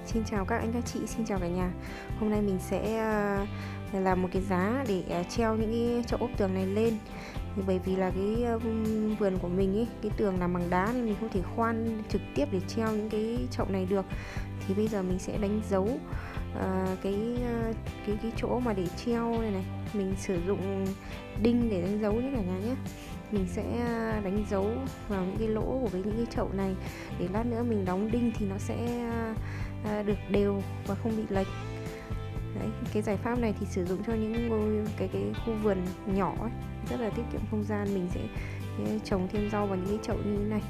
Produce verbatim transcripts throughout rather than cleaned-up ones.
Xin chào các anh các chị, xin chào cả nhà. Hôm nay mình sẽ uh, làm một cái giá để uh, treo những cái chậu ốp tường này lên. Thì bởi vì là cái uh, vườn của mình ấy, cái tường làm bằng đá nên mình không thể khoan trực tiếp để treo những cái chậu này được. Thì bây giờ mình sẽ đánh dấu uh, cái uh, cái cái chỗ mà để treo này này. Mình sử dụng đinh để đánh dấu nhé cả nhà nhé. Mình sẽ đánh dấu vào những cái lỗ của cái những cái chậu này để lát nữa mình đóng đinh thì nó sẽ được đều và không bị lệch. Đấy, cái giải pháp này thì sử dụng cho những ngôi cái cái khu vườn nhỏ ấy, rất là tiết kiệm không gian. Mình sẽ trồng thêm rau vào những cái chậu như thế này.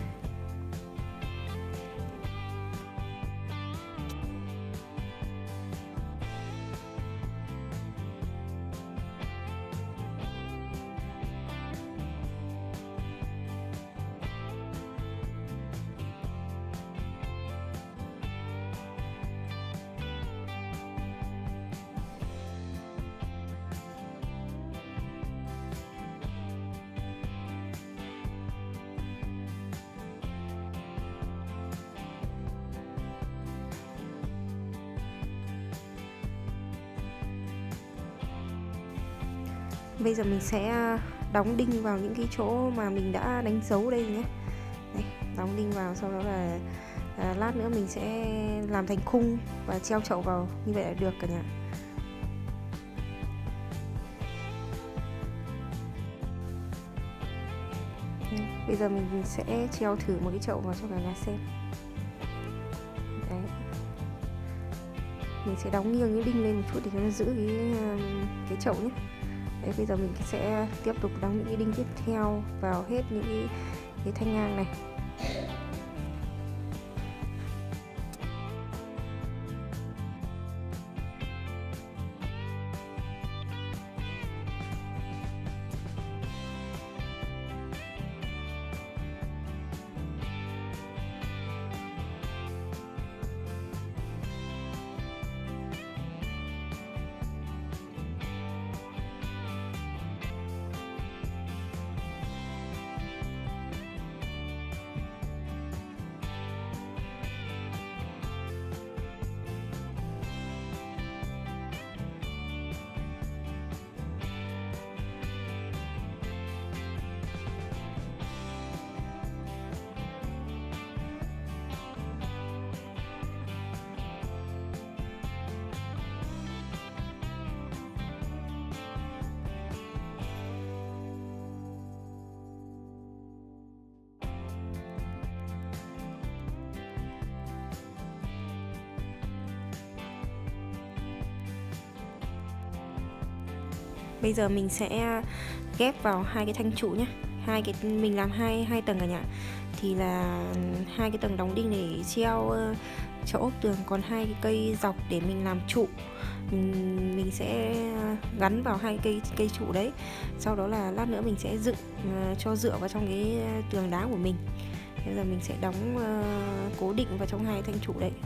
Bây giờ mình sẽ đóng đinh vào những cái chỗ mà mình đã đánh dấu đây nhé. Đây, đóng đinh vào, sau đó là à, lát nữa mình sẽ làm thành khung và treo chậu vào, như vậy là được cả nhà. Bây giờ mình sẽ treo thử một cái chậu vào cho cả nhà xem. Đấy. Mình sẽ đóng nghiêng cái đinh lên một chút để nó giữ cái cái chậu nhé. Đấy, bây giờ mình sẽ tiếp tục đóng những cái đinh tiếp theo vào hết những cái, cái thanh ngang này. Bây giờ mình sẽ ghép vào hai cái thanh trụ nhé. Hai cái mình làm hai hai tầng cả nhà. Thì là hai cái tầng đóng đinh để treo chậu ốp tường, còn hai cái cây dọc để mình làm trụ. Mình, mình sẽ gắn vào hai cây cây trụ đấy. Sau đó là lát nữa mình sẽ dựng uh, cho dựa vào trong cái tường đá của mình. Bây giờ mình sẽ đóng uh, cố định vào trong hai thanh trụ đấy.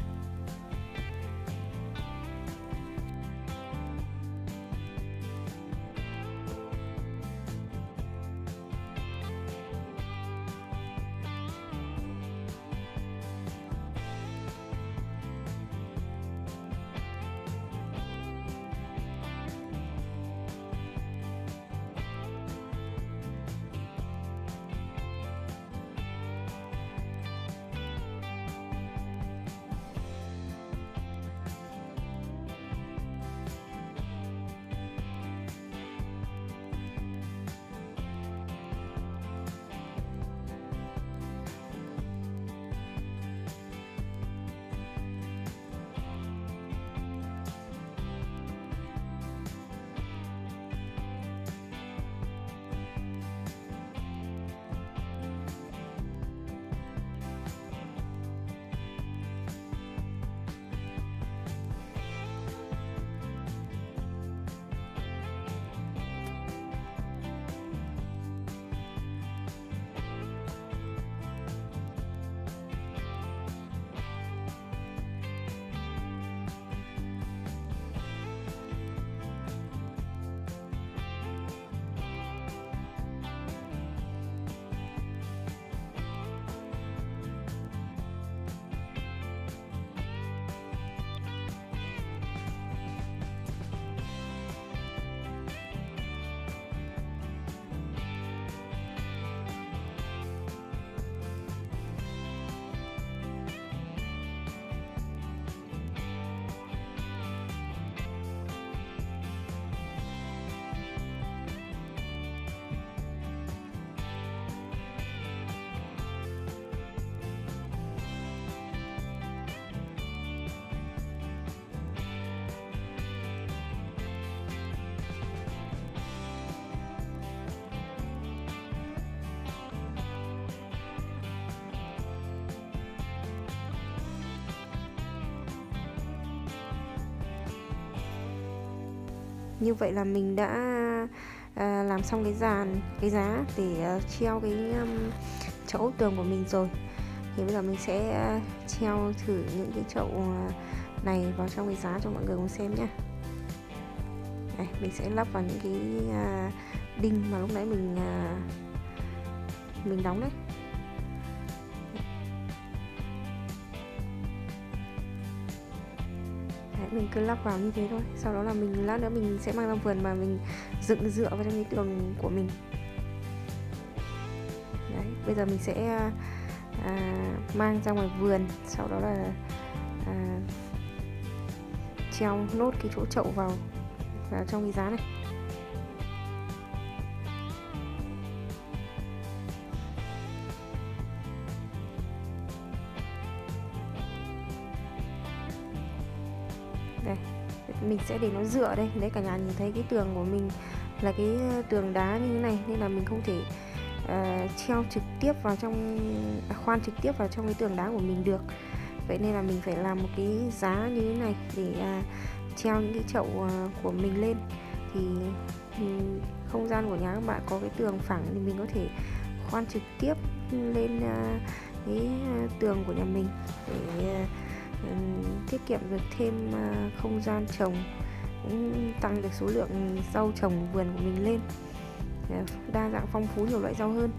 Như vậy là mình đã à, làm xong cái dàn cái giá để uh, treo cái um, chậu ốp tường của mình rồi. Thì bây giờ mình sẽ uh, treo thử những cái chậu uh, này vào trong cái giá cho mọi người cùng xem nhé. Đây, mình sẽ lắp vào những cái uh, đinh mà lúc nãy mình uh, mình đóng đấy. Đấy, mình cứ lắp vào như thế thôi. Sau đó là mình lát nữa mình sẽ mang ra vườn mà mình dựng dựa vào trong cái tường của mình. Đấy, bây giờ mình sẽ à, mang ra ngoài vườn, sau đó là à, treo nốt cái chỗ chậu vào vào trong cái giá này. Đây, mình sẽ để nó dựa đây. Đấy, cả nhà nhìn thấy cái tường của mình là cái tường đá như thế này, nên là mình không thể uh, treo trực tiếp vào trong à, khoan trực tiếp vào trong cái tường đá của mình được. Vậy nên là mình phải làm một cái giá như thế này để uh, treo những cái chậu uh, của mình lên. Thì um, không gian của nhà các bạn có cái tường phẳng thì mình có thể khoan trực tiếp lên uh, cái uh, tường của nhà mình để uh, tiết kiệm được thêm không gian trồng, cũng tăng được số lượng rau trồng vườn của mình lên, đa dạng phong phú nhiều loại rau hơn.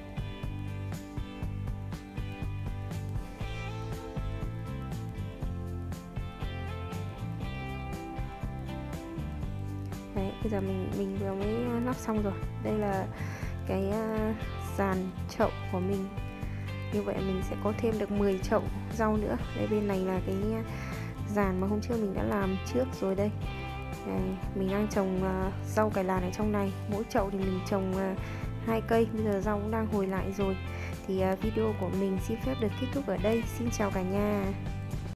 Đấy, bây giờ mình mình vừa mới lắp xong rồi. Đây là cái dàn chậu của mình. Như vậy mình sẽ có thêm được mười chậu rau nữa. Đây, bên này là cái dàn mà hôm trước mình đã làm trước rồi đây. Đây, mình đang trồng uh, rau cải làn ở trong này. Mỗi chậu thì mình trồng uh, hai cây. Bây giờ rau cũng đang hồi lại rồi. Thì uh, video của mình xin phép được kết thúc ở đây. Xin chào cả nhà.